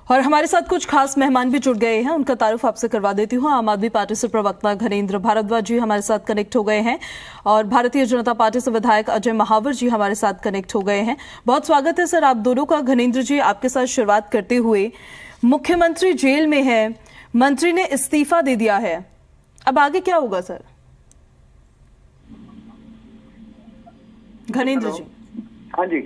और हमारे साथ कुछ खास मेहमान भी जुड़ गए हैं, उनका तारुफ आपसे करवा देती हूँ। आम आदमी पार्टी से प्रवक्ता घनेंद्र भारद्वाज जी हमारे साथ कनेक्ट हो गए हैं और भारतीय जनता पार्टी से विधायक अजय महावर जी हमारे साथ कनेक्ट हो गए हैं। बहुत स्वागत है सर आप दोनों का। घनेंद्र जी, आपके साथ शुरुआत करते हुए, मुख्यमंत्री जेल में है, मंत्री ने इस्तीफा दे दिया है, अब आगे क्या होगा सर? घनेंद्र जी। हाँ जी,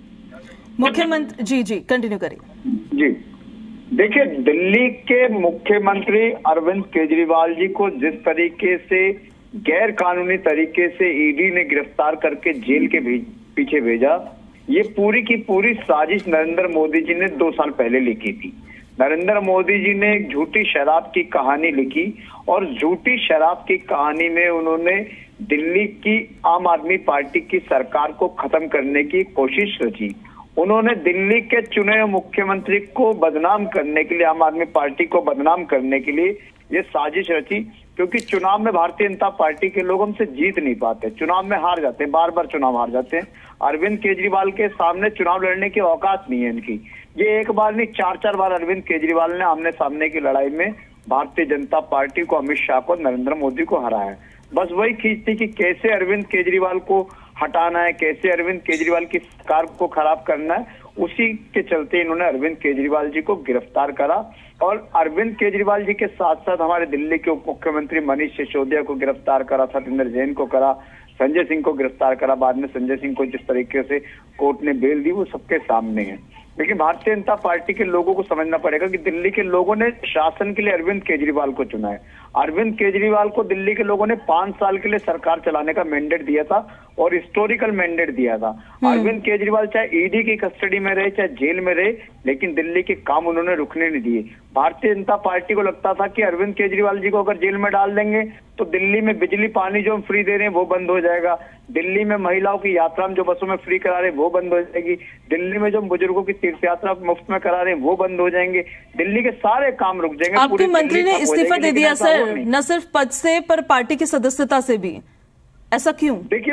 मुख्यमंत्री जी कंटिन्यू करिए। जी देखिए, दिल्ली के मुख्यमंत्री अरविंद केजरीवाल जी को जिस तरीके से गैर कानूनी तरीके से ईडी ने गिरफ्तार करके जेल के पीछे भेजा, ये पूरी की पूरी साजिश नरेंद्र मोदी जी ने 2 साल पहले लिखी थी। नरेंद्र मोदी जी ने एक झूठी शराब की कहानी लिखी और झूठी शराब की कहानी में उन्होंने दिल्ली की आम आदमी पार्टी की सरकार को खत्म करने की कोशिश रची। उन्होंने दिल्ली के चुने हुए मुख्यमंत्री को बदनाम करने के लिए, आम आदमी पार्टी को बदनाम करने के लिए ये साजिश रची, क्योंकि चुनाव में भारतीय जनता पार्टी के लोग हमसे जीत नहीं पाते, चुनाव में हार जाते हैं, बार बार चुनाव हार जाते हैं। अरविंद केजरीवाल के सामने चुनाव लड़ने की औकात नहीं है इनकी। ये एक बार नहीं 4-4 बार अरविंद केजरीवाल ने आमने सामने की लड़ाई में भारतीय जनता पार्टी को, अमित शाह को, नरेंद्र मोदी को हराया। बस वही खींचती कि कैसे अरविंद केजरीवाल को हटाना है, कैसे अरविंद केजरीवाल की सरकार को खराब करना है, उसी के चलते इन्होंने अरविंद केजरीवाल जी को गिरफ्तार करा। और अरविंद केजरीवाल जी के साथ साथ हमारे दिल्ली के उप मुख्यमंत्री मनीष सिसोदिया को गिरफ्तार करा, सत्येंद्र जैन को करा, संजय सिंह को गिरफ्तार करा। बाद में संजय सिंह को जिस तरीके से कोर्ट ने बेल दी वो सबके सामने है। लेकिन भारतीय जनता पार्टी के लोगों को समझना पड़ेगा कि दिल्ली के लोगों ने शासन के लिए अरविंद केजरीवाल को चुना है। अरविंद केजरीवाल को दिल्ली के लोगों ने 5 साल के लिए सरकार चलाने का मैंडेट दिया था और हिस्टोरिकल मैंडेट दिया था। अरविंद केजरीवाल चाहे ईडी की कस्टडी में रहे, चाहे जेल में रहे, लेकिन दिल्ली के काम उन्होंने रुकने नहीं दिए। भारतीय जनता पार्टी को लगता था कि अरविंद केजरीवाल जी को अगर जेल में डाल देंगे तो दिल्ली में बिजली पानी जो हम फ्री दे रहे हैं वो बंद हो जाएगा, दिल्ली में महिलाओं की यात्रा जो बसों में फ्री करा रहे हैं वो बंद हो जाएगी, दिल्ली में जो बुजुर्गों की तीर्थ यात्रा मुफ्त में करा रहे हैं वो बंद हो जाएंगे, दिल्ली के सारे काम रुक जाएंगे। आपके मंत्री ने इस्तीफा दे दिया सर, न सिर्फ पद से पर पार्टी की सदस्यता से भी, ऐसा क्यों?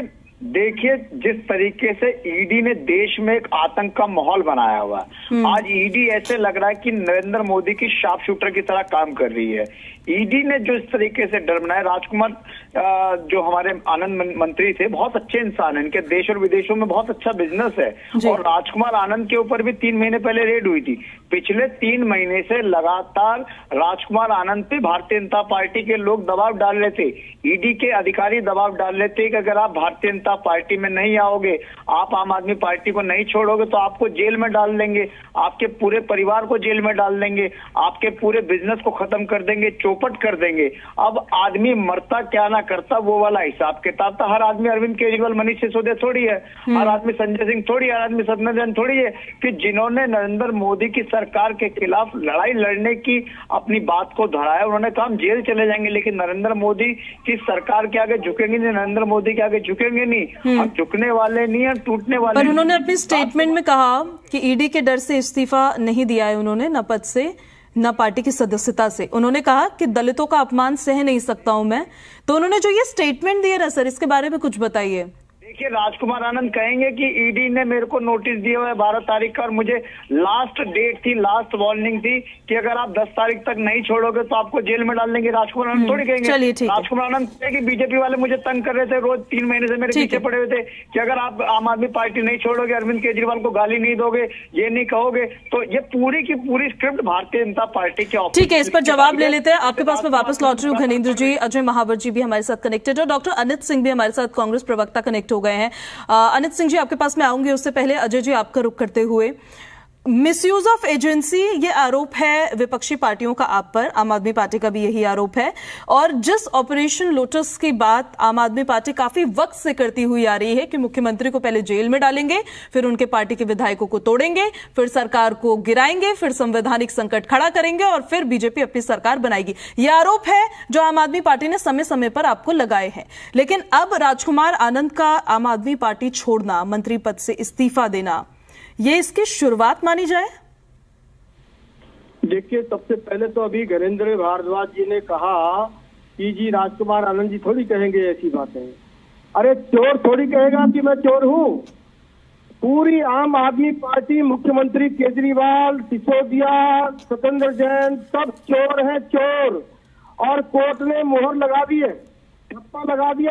देखिए जिस तरीके से ईडी ने देश में एक आतंक का माहौल बनाया हुआ है, आज ईडी ऐसे लग रहा है कि नरेंद्र मोदी की शार्प शूटर की तरह काम कर रही है। ईडी ने जो इस तरीके से डर बनाया, राजकुमार जो हमारे आनंद मंत्री थे, बहुत अच्छे इंसान हैं, इनके देश और विदेशों में बहुत अच्छा बिजनेस है और राजकुमार आनंद के ऊपर भी 3 महीने पहले रेड हुई थी। पिछले 3 महीने से लगातार राजकुमार आनंद पे भारतीय जनता पार्टी के लोग दबाव डाल रहे थे, ईडी के अधिकारी दबाव डाल रहे थे कि अगर आप भारतीय जनता पार्टी में नहीं आओगे, आप आम आदमी पार्टी को नहीं छोड़ोगे तो आपको जेल में डाल देंगे, आपके पूरे परिवार को जेल में डाल देंगे, आपके पूरे बिजनेस को खत्म कर देंगे, चौपट कर देंगे। अब आदमी मरता क्या ना करता वो वाला हिसाब किताब था। हर आदमी अरविंद केजरीवाल, मनीष सिसोदिया थोड़ी है, हर आदमी संजय सिंह थोड़ी, हर आदमी सत्येंद्र जैन थोड़ी है कि जिन्होंने नरेंद्र मोदी की सरकार के खिलाफ लड़ाई लड़ने की अपनी बात को दोहराया, उन्होंने कहा हम जेल चले जाएंगे लेकिन नरेंद्र मोदी की सरकार के आगे झुकेंगे नहीं, नरेंद्र मोदी के आगे झुकेंगे नहीं, हम झुकने वाले नहीं है, टूटने वाले। पर उन्होंने अपने स्टेटमेंट में कहा कि ईडी के डर से इस्तीफा नहीं दिया है उन्होंने, न पद से न पार्टी की सदस्यता से। उन्होंने कहा कि दलितों का अपमान सह नहीं सकता हूं मैं। तो उन्होंने जो ये स्टेटमेंट दिया ना सर, इसके बारे में कुछ बताइए। देखिए, राजकुमार आनंद कहेंगे कि ईडी ने मेरे को नोटिस दिया हुआ है 12 तारीख का और मुझे लास्ट डेट थी, लास्ट वार्निंग थी कि अगर आप 10 तारीख तक नहीं छोड़ोगे तो आपको जेल में डाल देंगे। राजकुमार आनंद थोड़ी कहेंगे। राजकुमार आनंद कहेंगे कि बीजेपी वाले मुझे तंग कर रहे थे, रोज 3 महीने से मेरे पीछे पड़े हुए थे कि अगर आप आम आदमी पार्टी नहीं छोड़ोगे, अरविंद केजरीवाल को गाली नहीं दोगे, ये नहीं कहोगे, तो ये पूरी की पूरी स्क्रिप्ट भारतीय जनता पार्टी के ऑफिस। ठीक है, इस पर जवाब ले लेते हैं। आपके पास में वापस लौट रही हूँ घनेंद्र जी। अजय महावर जी भी हमारे साथ कनेक्टेड और डॉक्टर अनित सिंह भी हमारे साथ कांग्रेस प्रवक्ता कनेक्ट हो गए हैं। अनित सिंह जी, आपके पास में आऊंगी, उससे पहले अजय जी आपका रुख करते हुए, मिसयूज ऑफ एजेंसी ये आरोप है विपक्षी पार्टियों का आप पर, आम आदमी पार्टी का भी यही आरोप है। और जिस ऑपरेशन लोटस की बात आम आदमी पार्टी काफी वक्त से करती हुई आ रही है कि मुख्यमंत्री को पहले जेल में डालेंगे, फिर उनके पार्टी के विधायकों को तोड़ेंगे, फिर सरकार को गिराएंगे, फिर संवैधानिक संकट खड़ा करेंगे और फिर बीजेपी अपनी सरकार बनाएगी, ये आरोप है जो आम आदमी पार्टी ने समय समय पर आपको लगाए हैं। लेकिन अब राजकुमार आनंद का आम आदमी पार्टी छोड़ना, मंत्री पद से इस्तीफा देना, ये इसकी शुरुआत मानी जाए? देखिए, सबसे पहले तो अभी घनेंद्र भारद्वाज जी ने कहा कि जी राजकुमार आनंद जी थोड़ी कहेंगे ऐसी बातें। अरे चोर थोड़ी कहेगा कि मैं चोर हूँ। पूरी आम आदमी पार्टी, मुख्यमंत्री केजरीवाल, सिसोदिया, सत्येंद्र जैन सब चोर हैं, चोर। और कोर्ट ने मोहर लगा दी है, ठप्पा लगा दिया,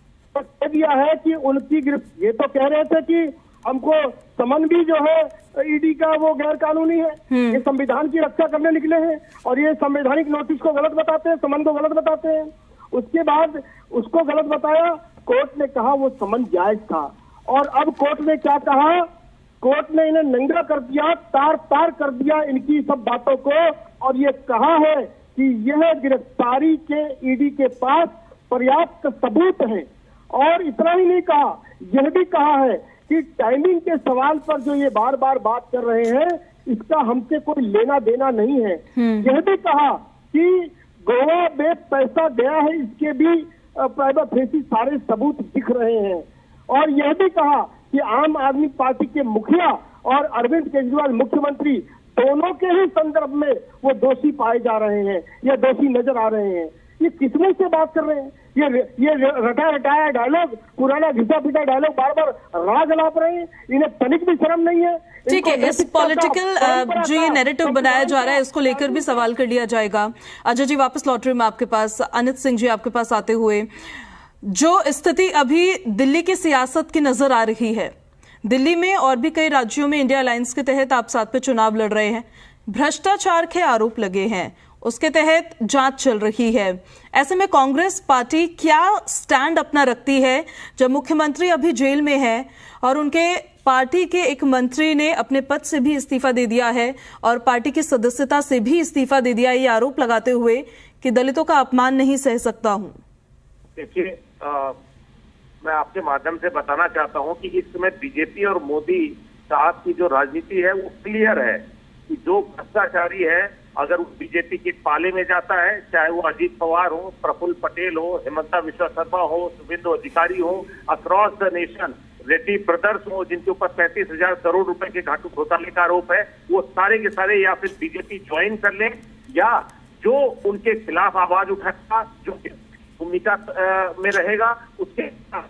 कह दिया है कि उनकी गिरफ्त। ये तो कह रहे थे कि हमको समन भी जो है ईडी का वो गैर कानूनी है, ये संविधान की रक्षा करने निकले हैं और ये संवैधानिक नोटिस को गलत बताते हैं, समन को गलत बताते हैं। उसके बाद उसको गलत बताया, कोर्ट ने कहा वो समन जायज था। और अब कोर्ट ने क्या कहा, कोर्ट ने इन्हें नंगा कर दिया, तार तार कर दिया इनकी सब बातों को, और ये कहा है कि यह गिरफ्तारी के ईडी के पास पर्याप्त सबूत हैं। और इतना ही नहीं कहा, यह भी कहा है कि टाइमिंग के सवाल पर जो ये बार बार बात कर रहे हैं, इसका हमसे कोई लेना देना नहीं है। यह भी कहा कि गोवा में पैसा गया है, इसके भी प्राइवेट फेसी सारे सबूत दिख रहे हैं। और यह भी कहा कि आम आदमी पार्टी के मुखिया और अरविंद केजरीवाल मुख्यमंत्री दोनों के ही संदर्भ में वो दोषी पाए जा रहे हैं या दोषी नजर आ रहे हैं। ये किसमें से बात कर रहे हैं? ये रटा रटाया डायलॉग, पुराना घिसा पिटा डायलॉग बार बार राग लाप रहे हैं। इन्हें तनिक भी शर्म नहीं है। ठीक है, इस पॉलिटिकल जो ये नैरेटिव बनाया जा रहा है, इसको लेकर भी सवाल कर लिया जाएगा। अजय जी वापस लौट रहे हैं आपके पास, अनित सिंह जी आपके पास आते हुए, जो स्थिति अभी दिल्ली की सियासत की नजर आ रही है, दिल्ली में और भी कई राज्यों में इंडिया अलायंस के तहत आप साथ पे चुनाव लड़ रहे हैं, भ्रष्टाचार के आरोप लगे हैं, उसके तहत जांच चल रही है। ऐसे में कांग्रेस पार्टी क्या स्टैंड अपना रखती है जब मुख्यमंत्री अभी जेल में है और उनके पार्टी के एक मंत्री ने अपने पद से भी इस्तीफा दे दिया है और पार्टी की सदस्यता से भी इस्तीफा दे दिया, ये आरोप लगाते हुए कि दलितों का अपमान नहीं सह सकता हूं? देखिए, मैं आपके माध्यम से बताना चाहता हूं कि इस समय बीजेपी और मोदी साहब की जो राजनीति है वो क्लियर है कि जो भ्रष्टाचारी है, अगर वो बीजेपी के पाले में जाता है, चाहे वो अजीत पवार हो, प्रफुल्ल पटेल हो, हिमंता विश्व शर्मा हो, शुभेंदु अधिकारी हो, across the nation Reddy brothers हो, जिनके ऊपर 35,000 करोड़ रुपए के घाटू घोटाले का आरोप है, वो सारे के सारे या फिर बीजेपी ज्वाइन कर ले, या जो उनके खिलाफ आवाज उठाएगा, जो भूमिका में रहेगा, उसके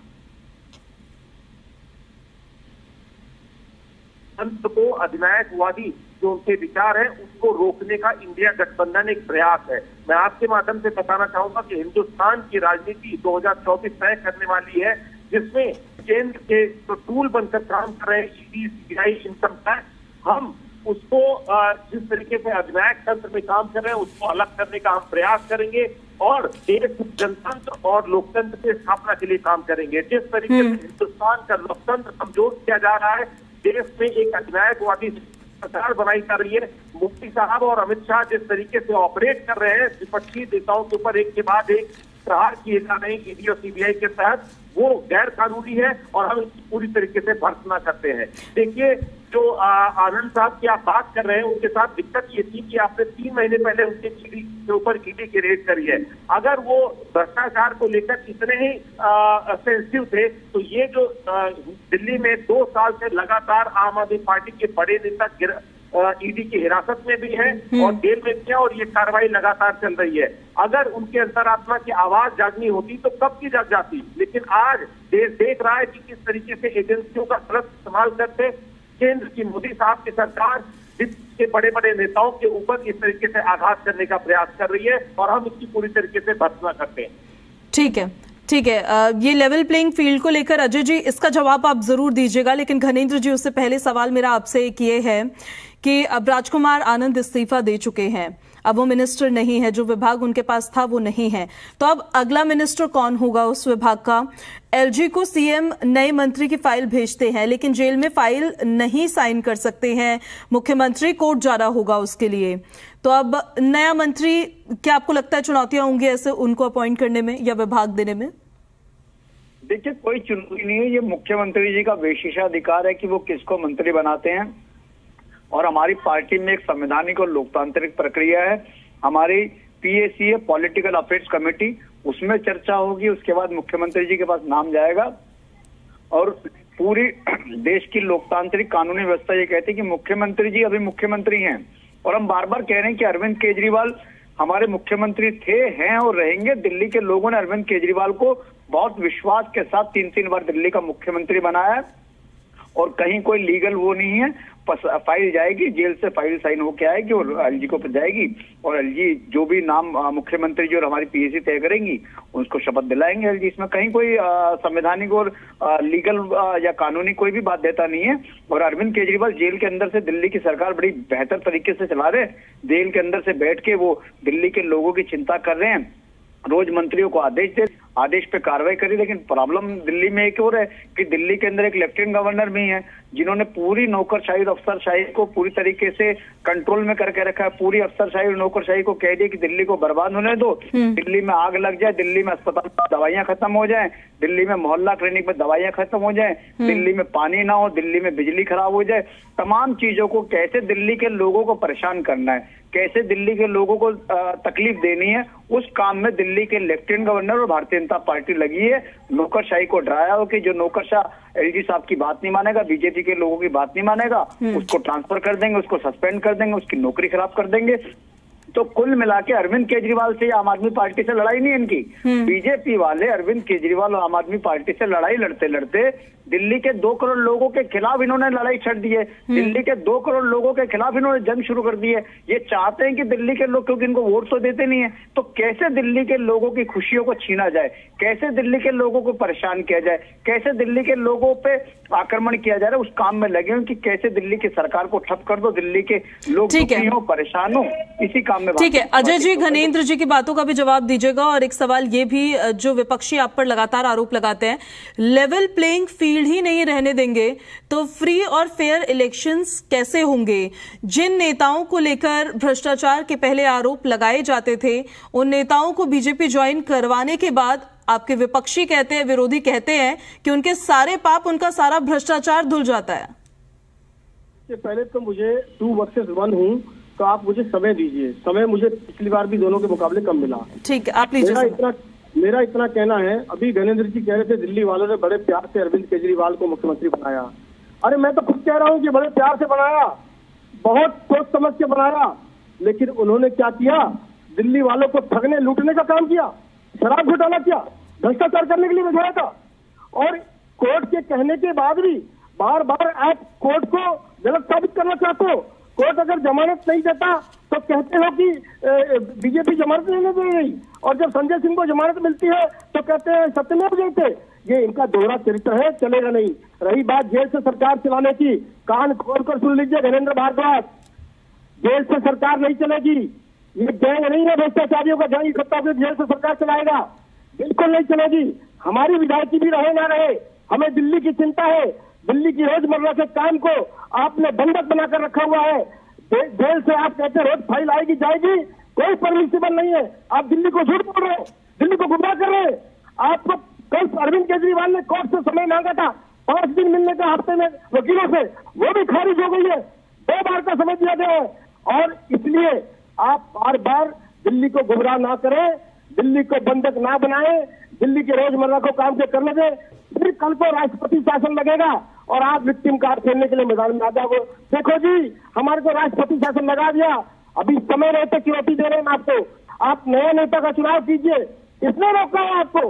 अंत को अधिनायकवादी जो उनके विचार है उसको रोकने का इंडिया गठबंधन एक प्रयास है। मैं आपके माध्यम से बताना चाहूंगा कि हिंदुस्तान की राजनीति 2024 तय करने वाली है, जिसमें केंद्र के जो टूल बनकर काम कर रहे हैं ईडी, सीबीआई, इनकम टैक्स, हम उसको जिस तरीके से अधिनायक तंत्र में काम कर रहे हैं उसको अलग करने का हम प्रयास करेंगे और देश जनतंत्र और लोकतंत्र की स्थापना के लिए काम करेंगे। जिस तरीके से हिंदुस्तान का लोकतंत्र कमजोर किया जा रहा है, देश में एक अधिनायकवादी सरकार बनाई जा रही है, मोदी साहब और अमित शाह जिस तरीके से ऑपरेट कर रहे हैं, विपक्षी नेताओं के ऊपर एक के बाद एक प्रहार किए जा रहे हैं ईडी और सीबीआई के तहत, वो गैर कानूनी है और हम इसकी पूरी तरीके से भर्त्सना करते हैं। देखिए, जो आनंद साहब की आप बात कर रहे हैं, उनके साथ दिक्कत ये थी कि आपने 3 महीने पहले उनके ईडी के ऊपर ईडी की रेड करी है। अगर वो भ्रष्टाचार को लेकर इतने ही सेंसिटिव थे, तो ये जो दिल्ली में 2 साल से लगातार आम आदमी पार्टी के बड़े नेता ईडी की हिरासत में भी है और जेल में भी है और ये कार्रवाई लगातार चल रही है। अगर उनके अंतरात्मा की आवाज जागनी होती तो कब की जाग जाती, लेकिन आज देश देख रहा है कि किस तरीके से एजेंसियों का गलत इस्तेमाल करते केंद्र की मोदी साहब की सरकार के बड़े बड़े नेताओं के ऊपर इस तरीके से आघात करने का प्रयास कर रही है और हम इसकी पूरी तरीके से भर्त्सना करते हैं। ठीक है, ठीक है। ये लेवल प्लेइंग फील्ड को लेकर अजय जी इसका जवाब आप जरूर दीजिएगा, लेकिन घनेंद्र जी उससे पहले सवाल मेरा आपसे एक ये है कि अब राजकुमार आनंद इस्तीफा दे चुके हैं, अब वो मिनिस्टर नहीं है, जो विभाग उनके पास था वो नहीं है, तो अब अगला मिनिस्टर कौन होगा उस विभाग का? एलजी को सीएम नए मंत्री की फाइल भेजते हैं, लेकिन जेल में फाइल नहीं साइन कर सकते हैं मुख्यमंत्री, कोर्ट जाना होगा उसके लिए। तो अब नया मंत्री, क्या आपको लगता है चुनौतियां होंगी ऐसे उनको अपॉइंट करने में या विभाग देने में? देखिए, कोई चुनौती नहीं है, ये मुख्यमंत्री जी का विशेषाधिकार है कि वो किसको मंत्री बनाते हैं और हमारी पार्टी में एक संवैधानिक और लोकतांत्रिक प्रक्रिया है। हमारी पीएसी है, पॉलिटिकल अफेयर्स कमेटी, उसमें चर्चा होगी, उसके बाद मुख्यमंत्री जी के पास नाम जाएगा और पूरी देश की लोकतांत्रिक कानूनी व्यवस्था ये कहती है कि मुख्यमंत्री जी अभी मुख्यमंत्री हैं और हम बार बार कह रहे हैं कि अरविंद केजरीवाल हमारे मुख्यमंत्री थे, हैं और रहेंगे। दिल्ली के लोगों ने अरविंद केजरीवाल को बहुत विश्वास के साथ 3-3 बार दिल्ली का मुख्यमंत्री बनाया है और कहीं कोई लीगल वो नहीं है। फाइल जाएगी, जेल से फाइल साइन होके आएगी और एलजी को जाएगी, और एलजी जो भी नाम मुख्यमंत्री जो हमारी पीएसी तय करेंगी उसको शपथ दिलाएंगे एलजी। इसमें कहीं कोई संवैधानिक और लीगल या कानूनी कोई भी बाध्यता नहीं है। और अरविंद केजरीवाल जेल के अंदर से दिल्ली की सरकार बड़ी बेहतर तरीके से चला रहे हैं। जेल के अंदर से बैठ के वो दिल्ली के लोगों की चिंता कर रहे हैं, रोज मंत्रियों को आदेश पे कार्रवाई करी। लेकिन प्रॉब्लम दिल्ली में एक और है कि दिल्ली के अंदर एक लेफ्टिनेंट गवर्नर भी है जिन्होंने पूरी नौकरशाही और अफसरशाही को पूरी तरीके से कंट्रोल में करके रखा है। पूरी अफसरशाही और नौकरशाही को कह दिया कि दिल्ली को बर्बाद होने दो, दिल्ली में आग लग जाए, दिल्ली में अस्पताल में दवाइयां खत्म हो जाए, दिल्ली में मोहल्ला क्लिनिक में दवाइयां खत्म हो जाए, दिल्ली में पानी ना हो, दिल्ली में बिजली खराब हो जाए। तमाम चीजों को कैसे दिल्ली के लोगों को परेशान करना है, कैसे दिल्ली के लोगों को तकलीफ देनी है, उस काम में दिल्ली के लेफ्टिनेंट गवर्नर और भारतीय जनता पार्टी लगी है। नौकरशाही को डराया हो कि जो नौकरशाह एलजी साहब की बात नहीं मानेगा, बीजेपी के लोगों की बात नहीं मानेगा, उसको ट्रांसफर कर देंगे, उसको सस्पेंड कर देंगे, उसकी नौकरी खराब कर देंगे। तो कुल मिला के अरविंद केजरीवाल से आम आदमी पार्टी से लड़ाई नहीं इनकी। बीजेपी वाले अरविंद केजरीवाल और आम आदमी पार्टी से लड़ाई लड़ते लड़ते दिल्ली के 2 करोड़ लोगों के खिलाफ इन्होंने लड़ाई छेड़ दी है। दिल्ली के 2 करोड़ लोगों के खिलाफ इन्होंने जंग शुरू कर दी है। ये चाहते हैं कि दिल्ली के लोग, क्योंकि इनको वोट तो देते नहीं है, तो कैसे दिल्ली के लोगों की खुशियों को छीना जाए, कैसे दिल्ली के लोगों को परेशान किया जाए, कैसे दिल्ली के लोगों पे आक्रमण किया जा रहा है, उस काम में लगे हैं कि कैसे दिल्ली की सरकार को ठप कर दो, दिल्ली के लोग दुखी हो, परेशान हो, इसी काम में। ठीक है अजय जी, घनेंद्र जी की बातों का भी जवाब दीजिएगा। और एक सवाल ये भी, जो विपक्षी आप पर लगातार आरोप लगाते हैं, लेवल प्लेइंग फील्ड ही नहीं रहने देंगे तो फ्री और फेयर इलेक्शंस कैसे होंगे? जिन नेताओं को लेकर भ्रष्टाचार के पहले आरोप लगाए जाते थे, उन नेताओं को बीजेपी ज्वाइन करवाने के बाद आपके विपक्षी कहते हैं, विरोधी कहते हैं कि उनके सारे पाप, उनका सारा भ्रष्टाचार धुल जाता है। पहले तो मुझे 2 वर्सेस 1 हूं, तो आप मुझे समय दीजिए। समय मुझे पिछली बार भी दोनों के मुकाबले कम मिला। ठीक है, आप लीजिए। मेरा इतना कहना है, अभी घनेंद्र जी कह रहे थे दिल्ली वालों ने बड़े प्यार से अरविंद केजरीवाल को मुख्यमंत्री बनाया। अरे मैं तो खुद कह रहा हूं कि बड़े प्यार से बनाया, बहुत सोच समझ के बनाया, लेकिन उन्होंने क्या किया? दिल्ली वालों को ठगने लूटने का काम किया, शराब घोटाला किया, भ्रष्टाचार करने के लिए भेजा था। और कोर्ट के कहने के बाद भी बार बार आप कोर्ट को गलत साबित करना चाहते हो। कोर्ट अगर जमानत नहीं देता तो कहते हो कि बीजेपी जमानत नहीं दे रही, और जब संजय सिंह को जमानत मिलती है तो कहते हैं सत्यमेव जयते। ये इनका दोहरा चरित्र है, चलेगा नहीं। रही बात जेल से सरकार चलाने की, कान खोलकर सुन लीजिए घनेंद्र भारद्वाज, जेल से सरकार नहीं चलेगी। ये गैंग नहीं है भ्रष्टाचारियों का गैंग इकट्ठा होकर जेल से सरकार चलाएगा, बिल्कुल नहीं चलेगी। हमारी विधायकी भी रहे ना रहे, हमें दिल्ली की चिंता है। दिल्ली की रोजमर्रा के काम को आपने बंधक बनाकर रखा हुआ है। जेल से आप कहते हैं रोज फाइल आएगी जाएगी, कोई परमिसिबल नहीं है। आप दिल्ली को झूठ बोल रहे हो, दिल्ली को गुमराह कर रहे हैं। आपको कल अरविंद केजरीवाल ने कोर्ट से समय मांगा था 5 दिन मिलने का हफ्ते में वकीलों से, वो भी खारिज हो गई है। 2 बार का समय दिया गया है। और इसलिए आप बार बार दिल्ली को गुमराह ना करें, दिल्ली को बंधक ना बनाए, दिल्ली के रोजमर्रा को काम से करने दें। फिर कल को राष्ट्रपति शासन लगेगा और आप विक्टिम कार्ड खेलने के लिए मैदान में आ जाओगे। देखो जी, हमारे को राष्ट्रपति शासन लगा दिया, अभी समय रहते चुनौती दे रहे हैं आपको। आप नए नेता का चुनाव कीजिए, इसने रोका है आपको।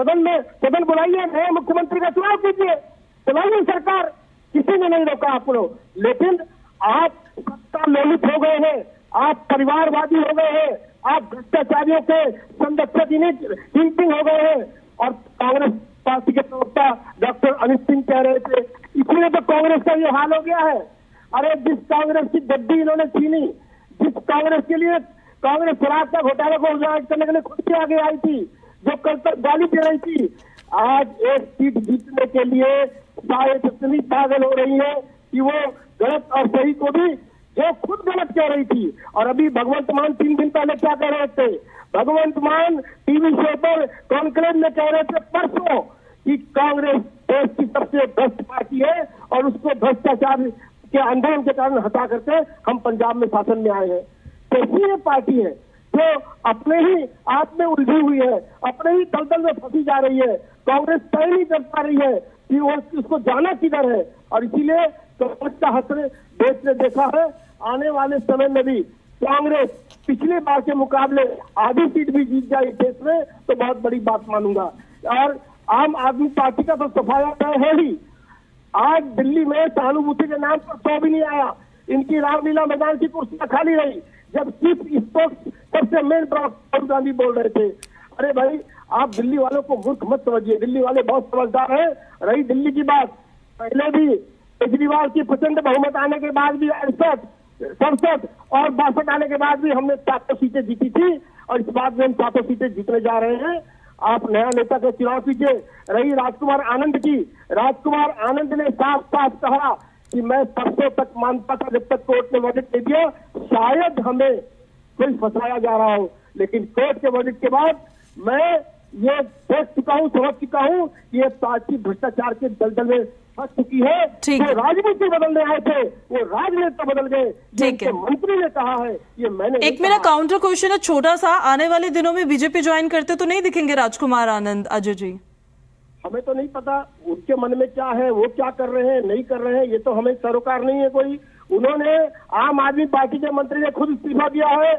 सदन बुलाइए, नए मुख्यमंत्री का चुनाव कीजिए, चलाइए सरकार, किसी ने नहीं रोका आपको। लेकिन आप सत्ता लोलुप हो गए हैं, आप परिवारवादी हो गए हैं, आप भ्रष्टाचारियों के संरक्षक किंग हो गए हैं। और कांग्रेस पार्टी के प्रवक्ता डॉक्टर अनित सिंह कह रहे थे, इसलिए तो कांग्रेस का ये हाल हो गया है। अरे जिस कांग्रेस की गद्दी इन्होंने छीनी, जिस कांग्रेस के लिए कांग्रेस शराब का घोटाला को उजागर करने के लिए खुद से आगे आई थी, जो कल तक गाली दे रही थी, आज एक सीट जीतने के लिए शायद इतनी पागल हो रही है कि वो गलत और सही को भी जो खुद गलत कह रही थी। और अभी भगवंत मान 3 दिन पहले क्या कह रहे थे? भगवंत मान टीवी शो पर कॉन्क्लेव में कह रहे थे परसों कि कांग्रेस देश की सबसे भ्रष्ट पार्टी है और उसको भ्रष्टाचार के आंदोलन के कारण हटा करके हम पंजाब में शासन में आए हैं। कैसी ये पार्टी है जो अपने ही आप में उलझी हुई है, अपने ही दलदल में फंसी जा रही है। कांग्रेस तय नहीं कर पा रही है कि वो उसको जाना किधर है। और इसीलिए कांग्रेस का हसरे देश ने देखा है, आने वाले समय में भी कांग्रेस पिछले बार के मुकाबले आधी सीट भी जीत जाए देश में तो बहुत बड़ी बात मानूंगा। और आम आदमी पार्टी का तो सफाया तय है ही। आज दिल्ली में सहानुभूति के नाम पर 100 भी नहीं आया। इनकी रामलीला मैदान की कुर्सियां खाली रही, जब चीफ स्पोक्स सबसे मेन राहुल गांधी बोल रहे थे। अरे भाई, आप दिल्ली वालों को मूर्ख मत समझिए, दिल्ली वाले बहुत समझदार हैं। रही दिल्ली की बात, पहले भी केजरीवाल की प्रचंड बहुमत आने के बाद भी 67 और 62 आने के बाद भी हमने 700 सीटें जीती थी, और इस बार भी हम 700 सीटें जीतने जा रहे हैं। आप नया नेता का चुनाव कीजिए। रही राजकुमार आनंद की, राजकुमार आनंद ने साफ साफ कहा कि मैं परसों तक मानता था, जब तक कोर्ट ने वर्डिक्ट दे दिया शायद हमें कोई फंसाया जा रहा हो, लेकिन कोर्ट के वर्डिक्ट के बाद मैं ये देख चुका हूँ, समझ चुका हूँ कि ये पार्टी भ्रष्टाचार के दलदल में फंस चुकी है। जो राजनीति बदलने आए थे वो राजनेता बदल गए। ठीक है, मंत्री ने कहा है, ये मैंने एक मेरा काउंटर क्वेश्चन है छोटा सा, आने वाले दिनों में बीजेपी ज्वाइन करते तो नहीं दिखेंगे राजकुमार आनंद? अजय जी, हमें तो नहीं पता उनके मन में क्या है, वो क्या कर रहे हैं नहीं कर रहे हैं, ये तो हमें सरोकार नहीं है कोई। उन्होंने आम आदमी पार्टी के मंत्री ने खुद इस्तीफा दिया है,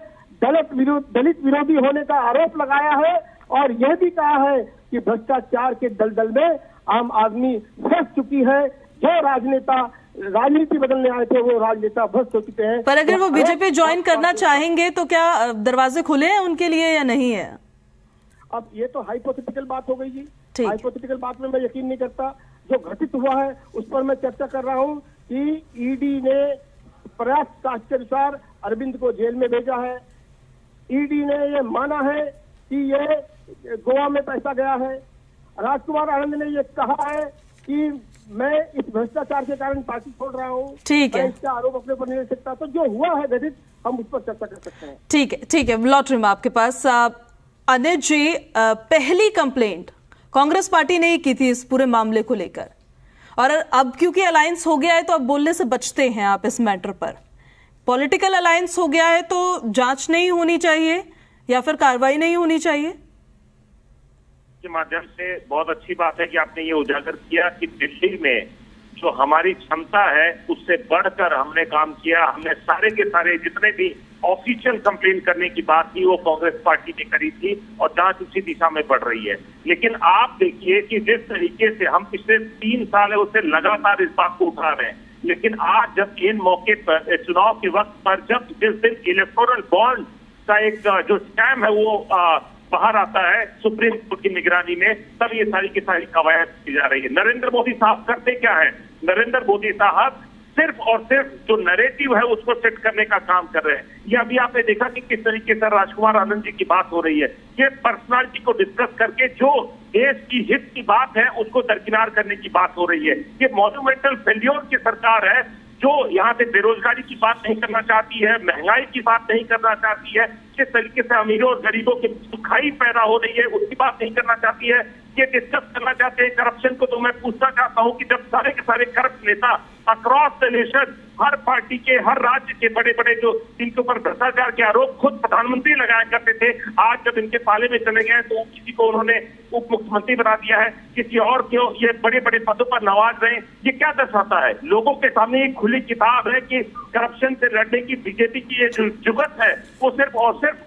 दलित विरोधी होने का आरोप लगाया है, और यह भी कहा है कि भ्रष्टाचार के दलदल में आम आदमी फंस चुकी है। जो राजनेता राजनीति बदलने आए थे वो राजनेता भ्रष्ट हो चुके हैं। पर अगर वो बीजेपी ज्वाइन करना चाहेंगे तो क्या दरवाजे खुले हैं उनके लिए या नहीं है? अब ये तो हाइपोथेटिकल बात हो गई जी। हाइपोथेटिकल बात में मैं यकीन नहीं करता। जो घटित हुआ है उस पर मैं चर्चा कर रहा हूँ कि ईडी ने पर्याप्त साक्ष्य के अनुसार अरविंद को जेल में भेजा है। ईडी ने ये माना है कि ये गोवा में पैसा गया है। राजकुमार आनंद ने ये कहा है कि मैं इस भ्रष्टाचार के कारण पार्टी छोड़ रहा हूँ। ठीक है, इसका आरोप अपने पर नहीं ले सकता। तो जो हुआ है घटित, हम उस पर चर्चा कर सकते हैं। ठीक है, ठीक है। लॉटरी में आपके पास अनिल जी, पहली कंप्लेंट कांग्रेस पार्टी ने ही की थी इस पूरे मामले को लेकर, और अब क्योंकि अलायंस हो गया है तो अब बोलने से बचते हैं आप इस मैटर पर। पॉलिटिकल अलायंस हो गया है तो जांच नहीं होनी चाहिए या फिर कार्रवाई नहीं होनी चाहिए? के माध्यम से बहुत अच्छी बात है कि आपने ये उजागर किया कि दिल्ली में जो हमारी क्षमता है उससे बढ़कर हमने काम किया। हमने सारे के सारे जितने भी ऑफिशियल कंप्लेन करने की बात थी वो कांग्रेस पार्टी ने करी थी, और जांच उसी दिशा में बढ़ रही है। लेकिन आप देखिए कि जिस तरीके से हम पिछले 3 साल है उससे लगातार इस बात को उठा रहे हैं, लेकिन आज जब इन मौके पर चुनाव के वक्त पर जब जिस दिन इलेक्टोरल बॉन्ड का एक जो स्कैम है वो बाहर आता है सुप्रीम कोर्ट की निगरानी में, तब ये सारी की सारी कवायद की जा रही है। नरेंद्र मोदी साहब करते क्या है? नरेंद्र मोदी साहब सिर्फ और सिर्फ जो नैरेटिव है उसको सेट करने का काम कर रहे हैं। ये अभी आपने देखा कि किस तरीके से राजकुमार आनंद जी की बात हो रही है। ये पर्सनालिटी को डिस्कस करके जो देश की हित की बात है उसको दरकिनार करने की बात हो रही है। ये मॉन्यूमेंटल फेल्योर की सरकार है जो यहाँ पे बेरोजगारी की बात नहीं करना चाहती है, महंगाई की बात नहीं करना चाहती है, किस तरीके से अमीरों और गरीबों की सुखाई पैदा हो रही है उसकी बात नहीं करना चाहती है। ये डिस्कस करना चाहते हैं करप्शन को। तो मैं पूछना चाहता हूँ कि जब सारे के सारे करप्ट नेता अक्रॉस द नेशन, हर पार्टी के, हर राज्य के बड़े बड़े जो इनके ऊपर भ्रष्टाचार के आरोप खुद प्रधानमंत्री लगाया करते थे, आज जब इनके पाले में चले गए तो किसी को उन्होंने उप मुख्यमंत्री बना दिया है, किसी और क्यों ये बड़े बड़े पदों पर नवाज रहे हैं। ये क्या दर्शाता है? लोगों के सामने एक खुली किताब है कि करप्शन से लड़ने की बीजेपी की ये जुगत है वो सिर्फ और सिर्फ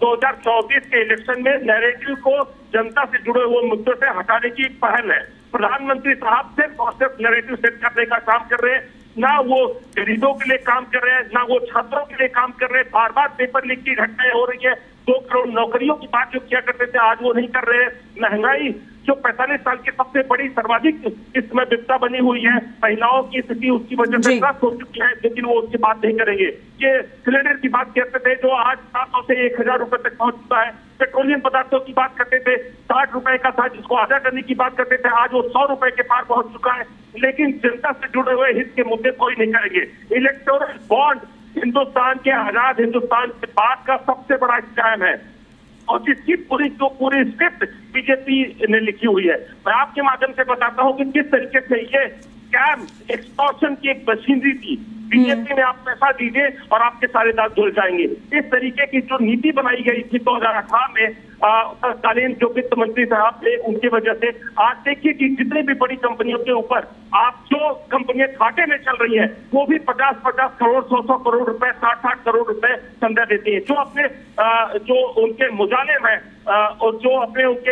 2024 के इलेक्शन में नैरेटिव को जनता से जुड़े हुए मुद्दों से हटाने की पहल है। प्रधानमंत्री साहब सिर्फ और सिर्फ नैरेटिव सेट करने का काम कर रहे हैं, ना वो गरीबों के लिए काम कर रहे हैं, ना वो छात्रों के लिए काम कर रहे हैं। बार बार पेपर लीक की घटनाएं हो रही है। 2 करोड़ नौकरियों की बात जो किया करते थे आज वो नहीं कर रहे हैं। महंगाई जो 45 साल की सबसे बड़ी सर्वाधिक इसमें विपदा बनी हुई है, महिलाओं की स्थिति उसकी वजह से त्रस्त हो चुकी है, लेकिन वो उसकी बात नहीं करेंगे। ये सिलेंडर की बात करते थे जो आज 700 से 1000 रुपए तक पहुंच चुका है। पेट्रोलियम पदार्थों की बात करते थे, 60 रुपए का था जिसको आधा करने की बात करते थे, आज वो 100 रुपए के पार पहुंच चुका है। लेकिन जनता से जुड़े हुए हित के मुद्दे कोई नहीं करेंगे। इलेक्टोरल बॉन्ड हिंदुस्तान के आजाद हिंदुस्तान के बाद का सबसे बड़ा स्कैम है, और जिसकी पूरी स्क्रिप्ट बीजेपी ने लिखी हुई है। मैं आपके माध्यम से बताता हूं कि किस तरीके से ये स्कैम एक्सटॉर्शन की एक मशीनरी थी। बीजेपी में आप पैसा दीजिए और आपके सारे दाग धुल जाएंगे। इस तरीके की जो नीति बनाई गई थी 2018 में तत्कालीन जो वित्त मंत्री साहब थे उनकी वजह से आज देखिए कि जितनी भी बड़ी कंपनियों के ऊपर आप जो कंपनियां घाटे में चल रही है वो भी 50-50 करोड़ 100 करोड़ रुपए 60 करोड़ रुपए संदा देती है। जो अपने जो उनके मुजालिम है और जो अपने उनके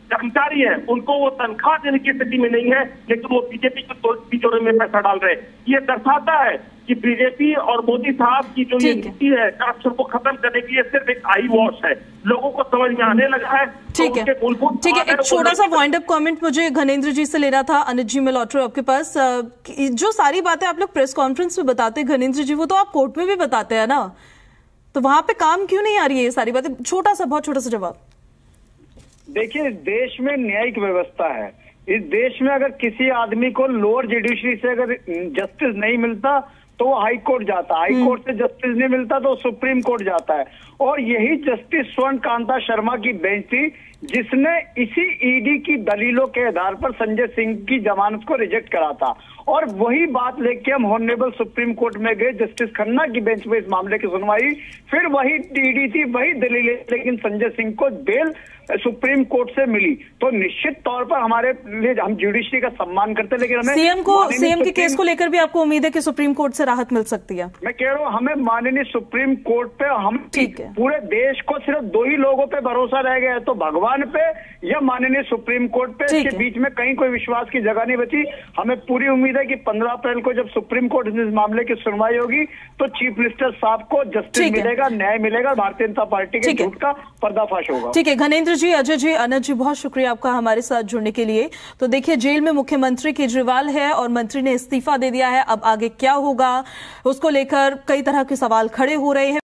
कर्मचारी हैं उनको वो तनख्वाह देने की स्थिति में नहीं है, लेकिन वो बीजेपी के तिजोरी में पैसा डाल रहे हैं। ये दर्शाता है कि बीजेपी और मोदी साहब की जो ये नीति है करप्शन को खत्म करने की, ये सिर्फ एक आई वॉश है। लोगों को समझ में आने लगा है। ठीक है, ठीक है। एक छोटा सा वाइंड अप कमेंट मुझे घनेंद्र जी से लेना था। अनित जी, मैं लौट रही हूं आपके पास। जो सारी बातें आप लोग प्रेस कॉन्फ्रेंस में बताते हैं घनेंद्र जी, वो तो आप कोर्ट में भी बताते हैं ना, तो वहां पे काम क्यों नहीं आ रही है ये सारी बातें? छोटा सा, बहुत छोटा सा जवाब। देखिए, देश में न्यायिक व्यवस्था है। इस देश में अगर किसी आदमी को लोअर जुडिशरी से अगर जस्टिस नहीं मिलता तो वो हाई कोर्ट जाता, हाई कोर्ट से जस्टिस नहीं मिलता तो सुप्रीम कोर्ट जाता है। और यही जस्टिस स्वर्ण कांता शर्मा की बेंच थी जिसने इसी ईडी की दलीलों के आधार पर संजय सिंह की जमानत को रिजेक्ट करा था। और वही बात लेके हम ऑनरेबल सुप्रीम कोर्ट में गए, जस्टिस खन्ना की बेंच में इस मामले की सुनवाई, फिर वही ईडी थी, वही दलीलें, लेकिन संजय सिंह को बेल सुप्रीम कोर्ट से मिली। तो निश्चित तौर पर हमारे लिए, हम जुडिशरी का सम्मान करते हैं, लेकिन हमें सीएम के केस को लेकर भी आपको उम्मीद है कि सुप्रीम कोर्ट से राहत मिल सकती है? मैं कह रहा हूँ, हमें माननीय सुप्रीम कोर्ट पे, हम पूरे देश को सिर्फ दो ही लोगों पे भरोसा रह गया है, तो भगवान पे या माननीय सुप्रीम कोर्ट पे। इसके बीच में कहीं कोई विश्वास की जगह नहीं बची। हमें पूरी उम्मीद है कि 15 अप्रैल को जब सुप्रीम कोर्ट इस मामले की सुनवाई होगी तो चीफ मिनिस्टर साहब को जस्टिस मिलेगा, न्याय मिलेगा, भारतीय जनता पार्टी के झूठ का पर्दाफाश होगा। ठीक है, घनेंद्र जी, अजय जी, अनित जी, बहुत शुक्रिया आपका हमारे साथ जुड़ने के लिए। तो देखिए, जेल में मुख्यमंत्री केजरीवाल है और मंत्री ने इस्तीफा दे दिया है। अब आगे क्या होगा उसको लेकर कई तरह के सवाल खड़े हो रहे हैं।